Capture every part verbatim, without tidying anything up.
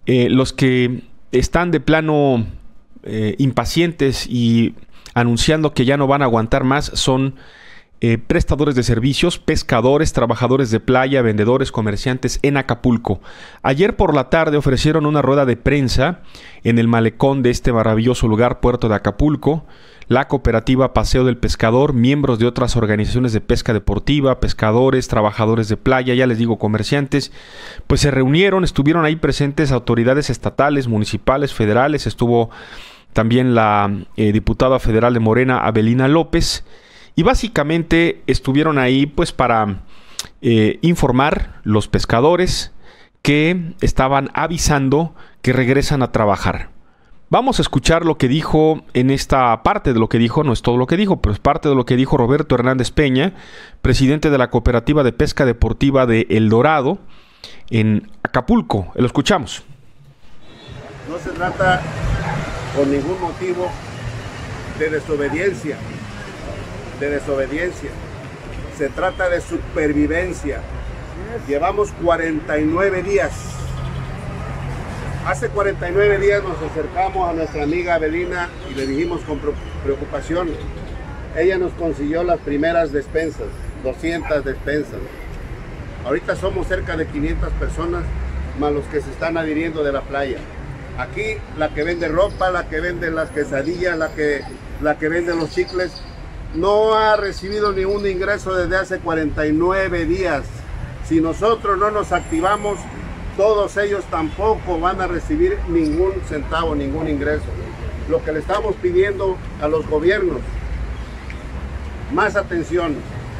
Eh, los que están de plano eh, impacientes y anunciando que ya no van a aguantar más son eh, prestadores de servicios, pescadores, trabajadores de playa, vendedores, comerciantes en Acapulco. Ayer por la tarde ofrecieron una rueda de prensa en el malecón de este maravilloso lugar, Puerto de Acapulco. La cooperativa Paseo del Pescador, miembros de otras organizaciones de pesca deportiva, pescadores, trabajadores de playa, ya les digo comerciantes, pues se reunieron, estuvieron ahí presentes autoridades estatales, municipales, federales, estuvo también la eh, diputada federal de Morena, Abelina López, y básicamente estuvieron ahí pues para eh, informar los pescadores que estaban avisando que regresan a trabajar. Vamos a escuchar lo que dijo en esta parte de lo que dijo, no es todo lo que dijo, pero es parte de lo que dijo Roberto Hernández Peña, presidente de la Cooperativa de Pesca Deportiva de El Dorado, en Acapulco. Lo escuchamos. No se trata por ningún motivo de desobediencia, de desobediencia. Se trata de supervivencia. Llevamos cuarenta y nueve días. Hace cuarenta y nueve días nos acercamos a nuestra amiga Abelina y le dijimos con preocupación. Ella nos consiguió las primeras despensas, doscientas despensas. Ahorita somos cerca de quinientas personas, más los que se están adhiriendo de la playa. Aquí la que vende ropa, la que vende las quesadillas, la que, la que vende los chicles, no ha recibido ningún ingreso desde hace cuarenta y nueve días. Si nosotros no nos activamos, todos ellos tampoco van a recibir ningún centavo, ningún ingreso. Lo que le estamos pidiendo a los gobiernos, más atención.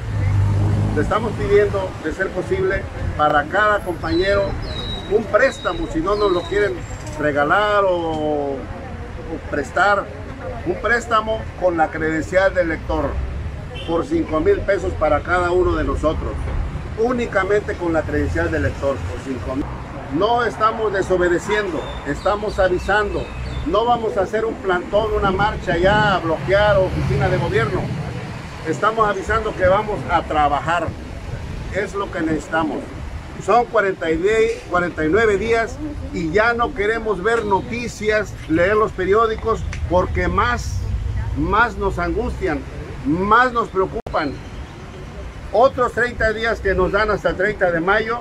Le estamos pidiendo, de ser posible, para cada compañero un préstamo, si no nos lo quieren regalar o, o prestar, un préstamo con la credencial del lector, por cinco mil pesos para cada uno de nosotros. Únicamente con la credencial del lector, por cinco mil. No estamos desobedeciendo, estamos avisando. No vamos a hacer un plantón, una marcha ya a bloquear oficina de gobierno. Estamos avisando que vamos a trabajar. Es lo que necesitamos. Son cuarenta y nueve días y ya no queremos ver noticias, leer los periódicos, porque más, más nos angustian, más nos preocupan. Otros treinta días que nos dan hasta el treinta de mayo,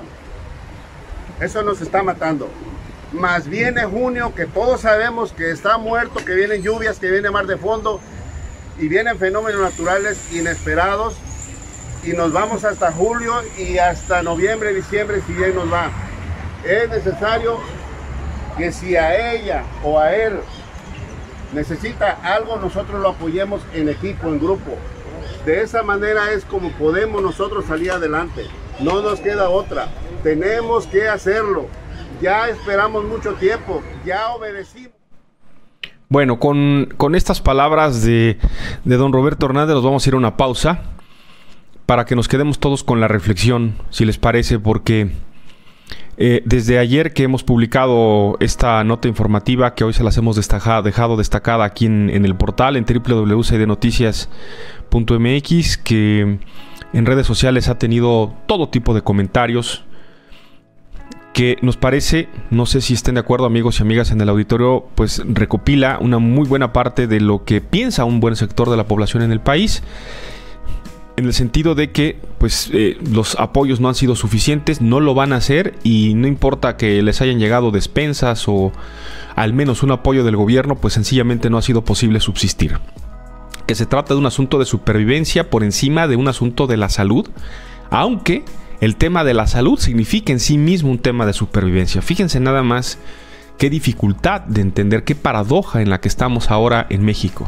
eso nos está matando. Más viene junio, que todos sabemos que está muerto, que vienen lluvias, que viene mar de fondo y vienen fenómenos naturales inesperados, y nos vamos hasta julio y hasta noviembre, diciembre, si bien nos va. Es necesario que si a ella o a él necesita algo, nosotros lo apoyemos en equipo, en grupo. De esa manera es como podemos nosotros salir adelante. No nos queda otra. Tenemos que hacerlo. Ya esperamos mucho tiempo. Ya obedecimos. Bueno, con, con estas palabras de, de don Roberto Hernández nos vamos a ir a una pausa para que nos quedemos todos con la reflexión, si les parece, porque eh, desde ayer que hemos publicado esta nota informativa, que hoy se las hemos destacado, dejado destacada aquí en, en el portal, en doble u doble u doble u punto c d noticias punto m x, que en redes sociales ha tenido todo tipo de comentarios que nos parece, no sé si estén de acuerdo amigos y amigas en el auditorio, pues recopila una muy buena parte de lo que piensa un buen sector de la población en el país, en el sentido de que pues eh, los apoyos no han sido suficientes, no lo van a hacer, y no importa que les hayan llegado despensas o al menos un apoyo del gobierno, pues sencillamente no ha sido posible subsistir. Que se trata de un asunto de supervivencia por encima de un asunto de la salud, aunque el tema de la salud significa en sí mismo un tema de supervivencia. Fíjense nada más qué dificultad de entender, qué paradoja en la que estamos ahora en México.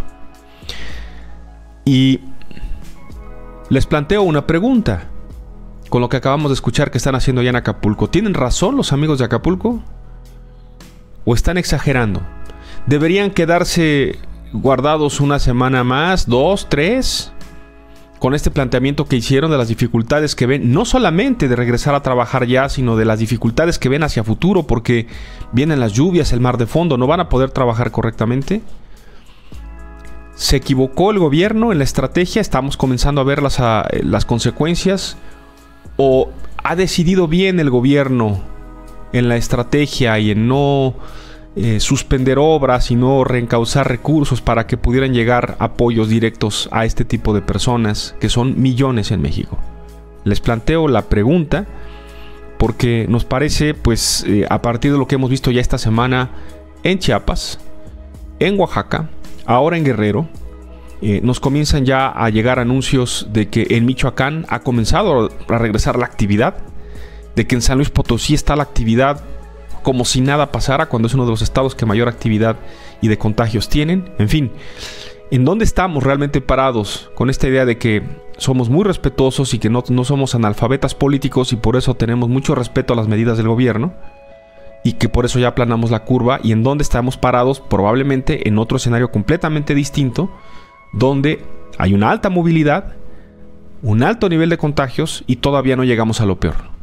Y les planteo una pregunta con lo que acabamos de escuchar que están haciendo allá en Acapulco. ¿Tienen razón los amigos de Acapulco? ¿O están exagerando? ¿Deberían quedarse guardados una semana más, dos, tres, con este planteamiento que hicieron de las dificultades que ven, no solamente de regresar a trabajar ya, sino de las dificultades que ven hacia futuro, porque vienen las lluvias, el mar de fondo, no van a poder trabajar correctamente? ¿Se equivocó el gobierno en la estrategia? ¿Estamos comenzando a ver las, a, las consecuencias? ¿O ha decidido bien el gobierno en la estrategia y en no eh, suspender obras y no reencauzar recursos para que pudieran llegar apoyos directos a este tipo de personas, que son millones en México. Les planteo la pregunta porque nos parece, pues, eh, a partir de lo que hemos visto ya esta semana en Chiapas, en Oaxaca, ahora en Guerrero, eh, nos comienzan ya a llegar anuncios de que en Michoacán ha comenzado a regresar la actividad, de que en San Luis Potosí está la actividad como si nada pasara, cuando es uno de los estados que mayor actividad y de contagios tienen. En fin, ¿en dónde estamos realmente parados con esta idea de que somos muy respetuosos y que no, no somos analfabetas políticos y por eso tenemos mucho respeto a las medidas del gobierno y que por eso ya aplanamos la curva? ¿Y en dónde estamos parados? Probablemente en otro escenario completamente distinto, donde hay una alta movilidad, un alto nivel de contagios y todavía no llegamos a lo peor.